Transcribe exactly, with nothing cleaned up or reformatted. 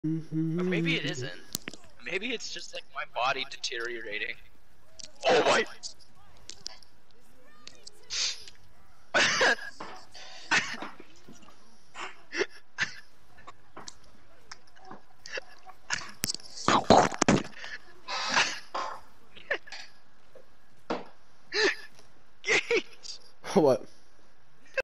Or maybe it isn't. Maybe it's just like my body deteriorating. Oh my! What?